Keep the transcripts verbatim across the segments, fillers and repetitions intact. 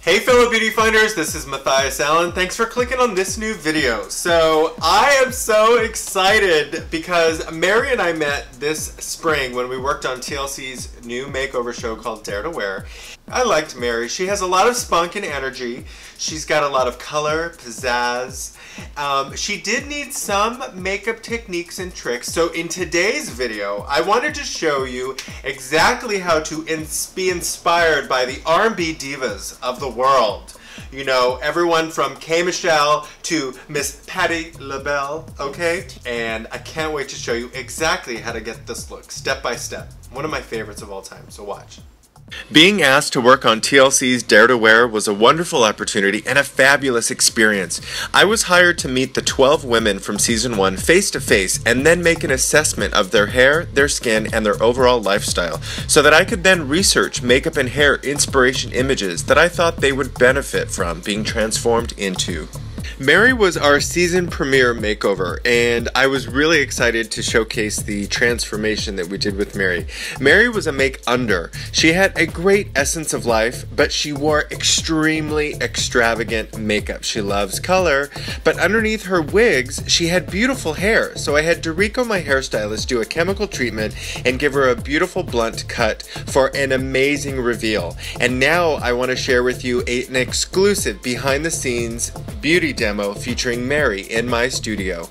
Hey fellow beauty finders, this is Matthias Allen. Thanks for clicking on this new video. So I am so excited because Mary and I met this spring when we worked on T L C's new makeover show called Dare to Wear. I liked Mary. She has a lot of spunk and energy. She's got a lot of color, pizzazz. Um, she did need some makeup techniques and tricks. So in today's video, I wanted to show you exactly how to ins- be inspired by the R and B divas of the world. You know, everyone from K. Michelle to Miss Patti LaBelle, okay? And I can't wait to show you exactly how to get this look, step by step. One of my favorites of all time, so watch. Being asked to work on T L C's Dare to Wear was a wonderful opportunity and a fabulous experience. I was hired to meet the twelve women from season one face to face and then make an assessment of their hair, their skin, and their overall lifestyle so that I could then research makeup and hair inspiration images that I thought they would benefit from being transformed into. Mary was our season premiere makeover, and I was really excited to showcase the transformation that we did with Mary. Mary was a make-under. She had a great essence of life, but she wore extremely extravagant makeup. She loves color, but underneath her wigs, she had beautiful hair. So I had Dorico, my hairstylist, do a chemical treatment and give her a beautiful blunt cut for an amazing reveal. And now I want to share with you a, an exclusive behind-the-scenes beauty demo featuring Mary in my studio.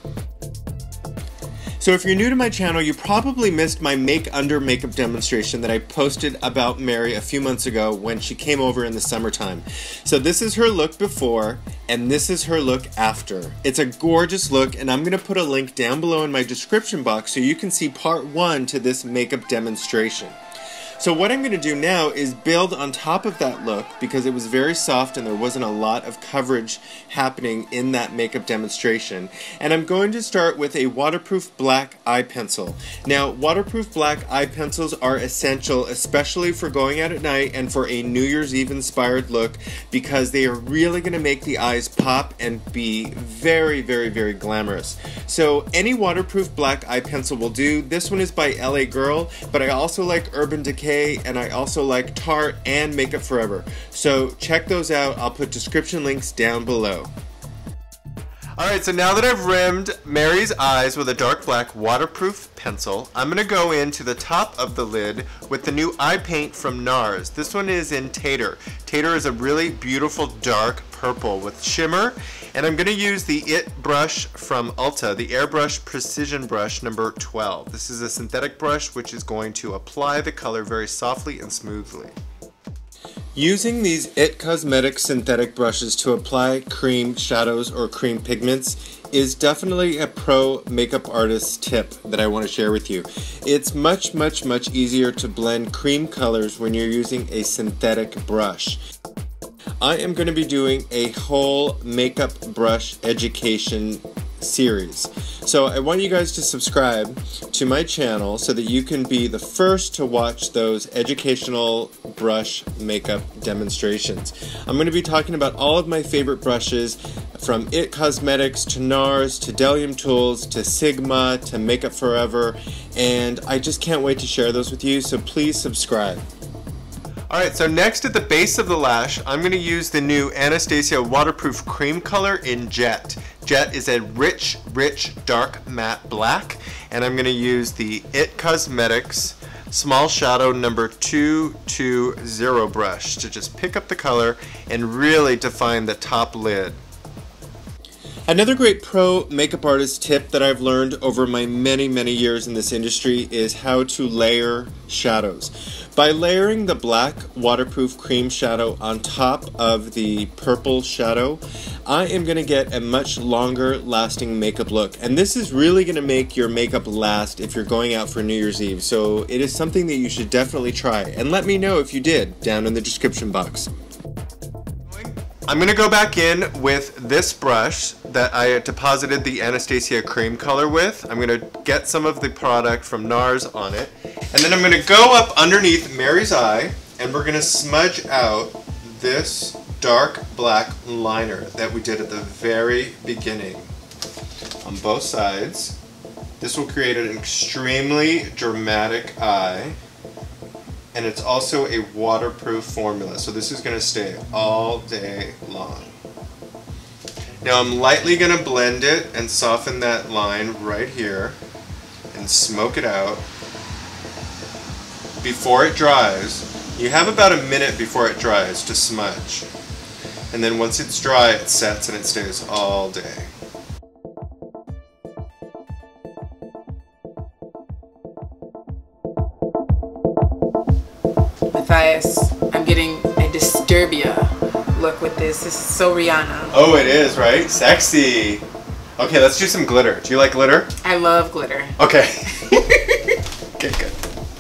So if you're new to my channel, you probably missed my make under makeup demonstration that I posted about Mary a few months ago when she came over in the summertime. So this is her look before and this is her look after. It's a gorgeous look, and I'm going to put a link down below in my description box so you can see part one to this makeup demonstration. So what I'm going to do now is build on top of that look because it was very soft and there wasn't a lot of coverage happening in that makeup demonstration. And I'm going to start with a waterproof black eye pencil. Now, waterproof black eye pencils are essential, especially for going out at night and for a New Year's Eve inspired look, because they are really going to make the eyes pop and be very, very, very glamorous. So any waterproof black eye pencil will do. This one is by L A Girl, but I also like Urban Decay, and I also like Tarte and Makeup Forever. So check those out. I'll put description links down below. Alright, so now that I've rimmed Mary's eyes with a dark black waterproof pencil, I'm going to go into the top of the lid with the new eye paint from NARS. This one is in Tater. Tater is a really beautiful dark purple with shimmer, and I'm going to use the It brush from Ulta, the Airbrush Precision Brush number twelve. This is a synthetic brush which is going to apply the color very softly and smoothly. Using these It Cosmetics synthetic brushes to apply cream shadows or cream pigments is definitely a pro makeup artist tip that I want to share with you. It's much, much, much easier to blend cream colors when you're using a synthetic brush. I am going to be doing a whole makeup brush education series. So I want you guys to subscribe to my channel so that you can be the first to watch those educational brush makeup demonstrations. I'm going to be talking about all of my favorite brushes, from It Cosmetics to NARS to Delium Tools to Sigma to Makeup Forever, and I just can't wait to share those with you, so please subscribe. Alright, so next at the base of the lash, I'm going to use the new Anastasia Waterproof Cream Color in Jet. Jet is a rich, rich, dark matte black, and I'm going to use the It Cosmetics Small Shadow number two two zero brush to just pick up the color and really define the top lid. Another great pro makeup artist tip that I've learned over my many, many years in this industry is how to layer shadows. By layering the black waterproof cream shadow on top of the purple shadow, I am going to get a much longer lasting makeup look. And this is really going to make your makeup last if you're going out for New Year's Eve. So it is something that you should definitely try. And let me know if you did down in the description box. I'm going to go back in with this brush that I deposited the Anastasia cream color with. I'm going to get some of the product from NARS on it. And then I'm going to go up underneath Mary's eye, and we're going to smudge out this dark black liner that we did at the very beginning on both sides. This will create an extremely dramatic eye. and it's also a waterproof formula, so this is going to stay all day long. Now I'm lightly going to blend it and soften that line right here and smoke it out. Before it dries, you have about a minute before it dries to smudge. And then once it's dry, it sets and it stays all day. Matthias, I'm getting a Disturbia look with this. This is so Rihanna. Oh, it is, right? Sexy. Okay, let's do some glitter. Do you like glitter? I love glitter. Okay. Okay, good.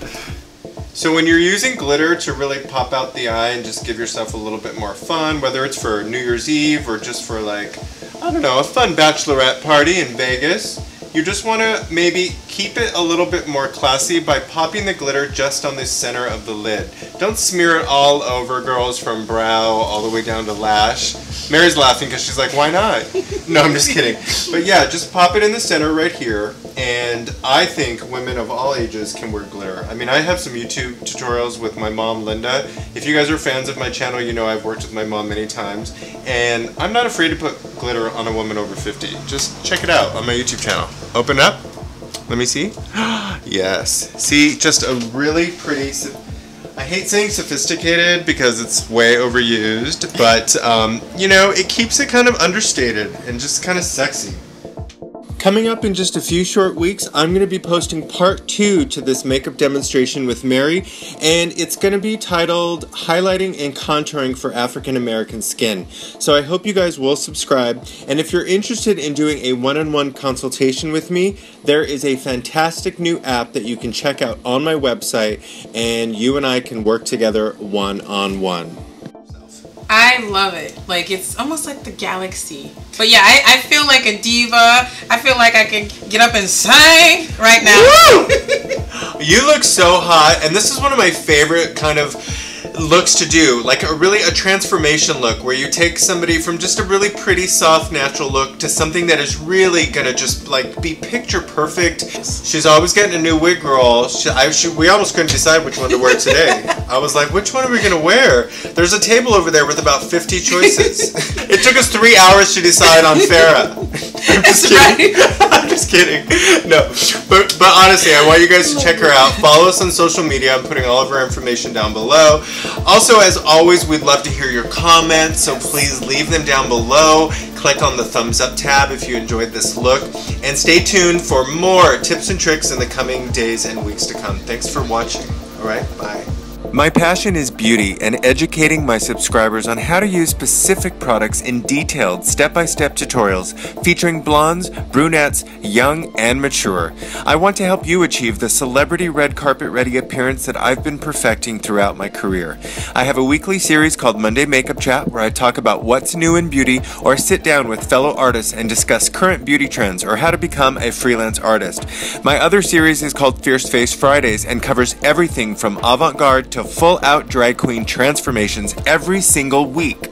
So when you're using glitter to really pop out the eye and just give yourself a little bit more fun, whether it's for New Year's Eve or just for like, I don't know, a fun bachelorette party in Vegas, you just want to maybe keep it a little bit more classy by popping the glitter just on the center of the lid. Don't smear it all over, girls, from brow all the way down to lash. Mary's laughing because she's like, why not? No, I'm just kidding. But yeah, just pop it in the center right here. And I think women of all ages can wear glitter. I mean, I have some YouTube tutorials with my mom, Linda. If you guys are fans of my channel, you know I've worked with my mom many times. And I'm not afraid to put glitter on a woman over fifty. Just check it out on my YouTube channel. Open up. Let me see. Yes. See, just a really pretty... I hate saying sophisticated because it's way overused, but, um, you know, it keeps it kind of understated and just kind of sexy. Coming up in just a few short weeks, I'm going to be posting part two to this makeup demonstration with Mary, and it's going to be titled Highlighting and Contouring for African American Skin. So I hope you guys will subscribe, and if you're interested in doing a one-on-one consultation with me, there is a fantastic new app that you can check out on my website, and you and I can work together one-on-one. I love it. Like, it's almost like the galaxy. But yeah, I, I feel like a diva. I feel like I can get up and sing right now. Woo! You look so hot, and this is one of my favorite kind of looks to do, like a really a transformation look where you take somebody from just a really pretty soft natural look to something that is really gonna just like be picture perfect. She's always getting a new wig, girl. She, I, she, we almost couldn't decide which one to wear today. I was like, which one are we gonna wear? There's a table over there with about fifty choices. It took us three hours to decide on Farrah. I'm just kidding. I'm just kidding. No, but but honestly, I want you guys to check her out. Follow us on social media. I'm putting all of our information down below. Also, as always, we'd love to hear your comments, so please leave them down below. Click on the thumbs up tab if you enjoyed this look, and stay tuned for more tips and tricks in the coming days and weeks to come. Thanks for watching. All right, bye. My passion is beauty and educating my subscribers on how to use specific products in detailed step-by-step tutorials featuring blondes, brunettes, young, and mature. I want to help you achieve the celebrity red carpet ready appearance that I've been perfecting throughout my career. I have a weekly series called Monday Makeup Chat where I talk about what's new in beauty or sit down with fellow artists and discuss current beauty trends or how to become a freelance artist. My other series is called Fierce Face Fridays and covers everything from avant-garde to full-out drag queen transformations every single week.